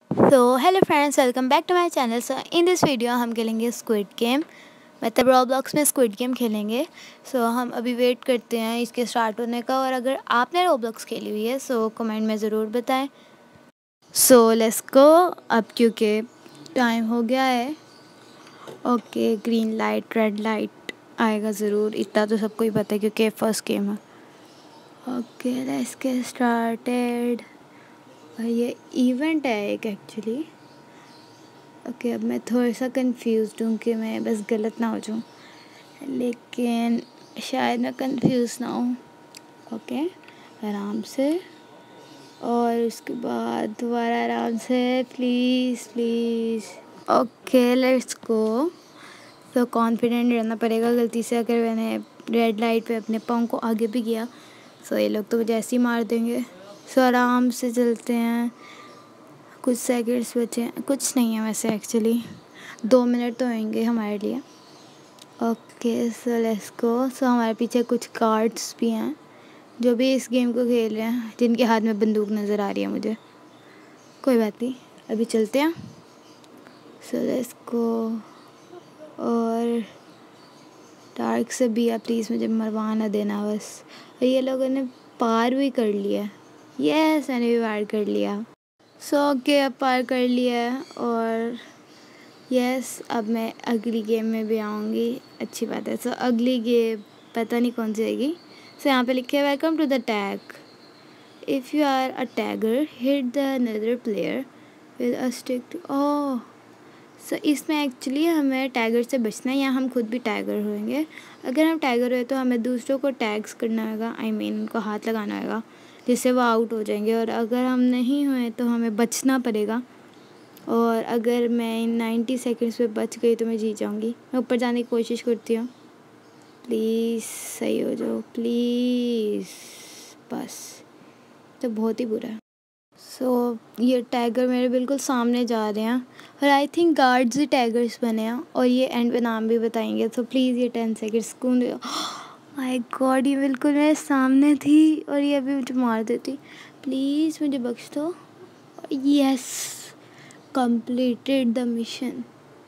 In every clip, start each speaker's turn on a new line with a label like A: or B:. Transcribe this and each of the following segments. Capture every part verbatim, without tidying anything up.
A: तो hello friends, welcome back to my channel. So in this video हम खेलेंगे squid game, मतलब Roblox में स्क्विड गेम खेलेंगे। सो so, हम अभी वेट करते हैं इसके स्टार्ट होने का, और अगर आपने रोब्लॉक्स खेली हुई है सो so, कमेंट में ज़रूर बताएं। सो लेट्स गो अब, क्योंकि टाइम हो गया है। Okay, green light red light आएगा ज़रूर, इतना तो सबको ही पता है क्योंकि फर्स्ट गेम है। Okay let's get started. ये इवेंट है एक एक्चुअली। ओके okay, अब मैं थोड़ा सा कंफ्यूज हूँ कि मैं बस गलत ना हो जाऊँ, लेकिन शायद मैं कंफ्यूज ना हूँ। ओके okay, आराम से, और उसके बाद दोबारा आराम से, please please. Okay let's go. तो कॉन्फिडेंट रहना पड़ेगा। गलती से अगर मैंने रेड लाइट पे अपने पाँव को आगे भी किया तो ये लोग तो मुझे ऐसे ही मार देंगे। सो आराम से चलते हैं, कुछ सेकंड्स बचे हैं, कुछ नहीं है वैसे एक्चुअली, दो मिनट तो होंगे हमारे लिए। ओके सो लेट्स गो। सो हमारे पीछे कुछ कार्ड्स भी हैं जो भी इस गेम को खेल रहे हैं, जिनके हाथ में बंदूक नज़र आ रही है मुझे। कोई बात नहीं, अभी चलते हैं। So let's go. और डार्क से भी आप प्लीज़ मुझे मरवा ना देना बस। और ये लोगों ने पार भी कर लिया। यस, मैंने भी पार कर लिया। सो so, ओके okay, अब पार कर लिया है। और यस yes, अब मैं अगली गेम में भी आऊँगी। अच्छी बात है। सो so, अगली गेम पता नहीं कौन सी आएगी। सो so, यहाँ पे लिखे है welcome to the tag. If you are a tagger hit the another player with a stick. Oh, so इसमें एक्चुअली हमें टैगर से बचना है, या हम खुद भी टैगर होंगे। अगर हम टैगर हुए तो हमें दूसरों को टैग्स करना होगा, आई मीन उनको हाथ लगाना होगा, जिससे वो आउट हो जाएंगे। और अगर हम नहीं हुए तो हमें बचना पड़ेगा। और अगर मैं नाइन्टी सेकंड्स में बच गई तो मैं जीत जाऊंगी। मैं ऊपर जाने की कोशिश करती हूँ, प्लीज़ सही हो जाओ प्लीज़। बस, तो बहुत ही बुरा है। सो so, ये टैगर मेरे बिल्कुल सामने जा रहे हैं, और आई थिंक गार्ड्स ही टैगर्स बने हैं, और ये एंड पे नाम भी बताएंगे। तो प्लीज़ ये टेन सेकेंड सुकून दो। माय गॉड, ये बिल्कुल मेरे सामने थी और ये अभी मुझे मार देती। प्लीज़ मुझे बख्श दो। Yes, completed the mission,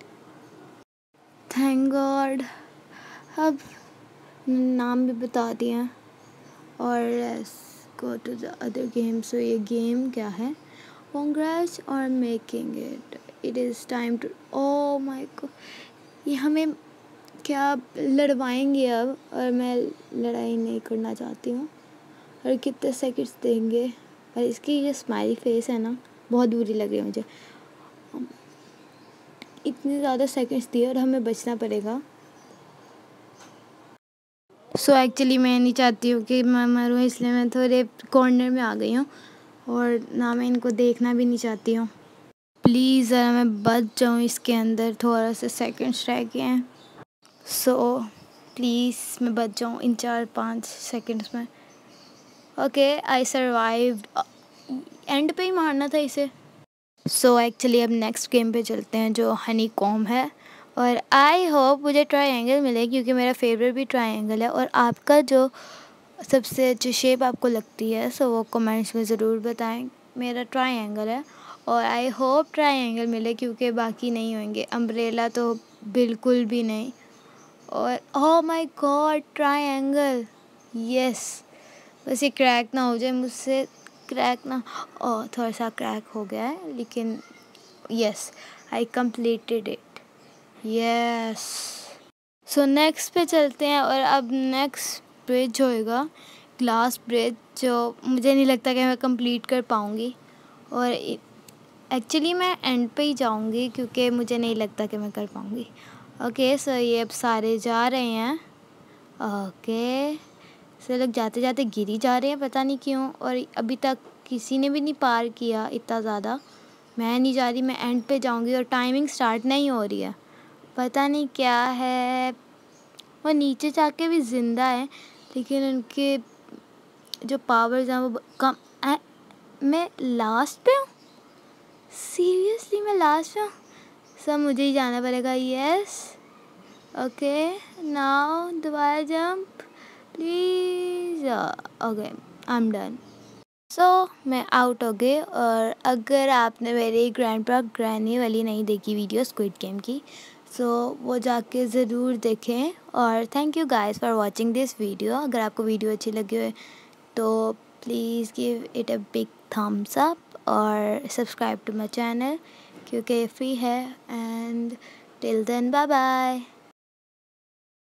A: thank God. अब नाम भी बता दिया, और let's go to the other game. So ये गेम क्या है? Congrats on making it. It is time to. Oh my god, ये हमें क्या लड़वाएंगे अब, और मैं लड़ाई नहीं करना चाहती हूँ। और कितने सेकंड्स देंगे? और इसकी ये स्माइली फेस है ना, बहुत बुरी लग रही है मुझे। इतने ज़्यादा सेकंड्स दिए और हमें बचना पड़ेगा। सो so एक्चुअली मैं नहीं चाहती हूँ कि मैं मरूँ, इसलिए मैं थोड़े कॉर्नर में आ गई हूँ, और ना मैं इनको देखना भी नहीं चाहती हूँ। प्लीज़ ज़रा मैं बच जाऊँ इसके अंदर, थोड़ा सा सेकंड्स रह गए हैं। सो प्लीज़ मैं बच जाऊँ इन चार पाँच सेकंड्स में। Okay I survived. एंड पे ही मारना था इसे। सो एक्चुअली अब नेक्स्ट गेम पे चलते हैं, जो हनी कॉम है। और आई होप मुझे ट्रायंगल मिले, क्योंकि मेरा फेवरेट भी ट्रायंगल है। और आपका जो सबसे अच्छी शेप आपको लगती है सो वो कमेंट्स में ज़रूर बताएं। मेरा ट्रायंगल है, और आई होप ट्रायंगल मिले, क्योंकि बाकी नहीं होंगे। अम्ब्रेला तो बिल्कुल भी नहीं। और oh my God, triangle, yes. बस ये क्रैक ना हो जाए मुझसे, क्रैक ना। ओह, थोड़ा सा क्रैक हो गया है, लेकिन yes, I completed it. Yes. So next पे चलते हैं, और अब नेक्स्ट ब्रिज होएगा, ग्लास ब्रिज, जो मुझे नहीं लगता कि मैं कंप्लीट कर पाऊँगी। और एक्चुअली मैं एंड पे ही जाऊँगी, क्योंकि मुझे नहीं लगता कि मैं कर पाऊँगी। ओके सो ये अब सारे जा रहे हैं। ओके सो लोग जाते जाते गिर ही जा रहे हैं, पता नहीं क्यों। और अभी तक किसी ने भी नहीं पार किया इतना ज़्यादा। मैं नहीं जा रही, मैं एंड पे जाऊँगी, और टाइमिंग स्टार्ट नहीं हो रही है, पता नहीं क्या है। वो नीचे जाके भी ज़िंदा है, लेकिन उनके जो पावर्स हैं वो कम है। मैं लास्ट पे हूँ, सीरियसली मैं लास्ट पे हूँ। सब मुझे ही जाना पड़ेगा। यस, ओके नाउ दोबारा jump please. Okay I am done. So so, मैं आउट हो गई। और अगर आपने मेरी ग्रैंडपा ग्रैनी वाली नहीं देखी वीडियो स्क्विड गेम की, सो so, वो जाके ज़रूर देखें। और thank you guys for watching this video. अगर आपको वीडियो अच्छी लगी हो तो please give it a big thumbs up और सब्सक्राइब टू माई चैनल क्योंकि फ्री है। And till then bye bye.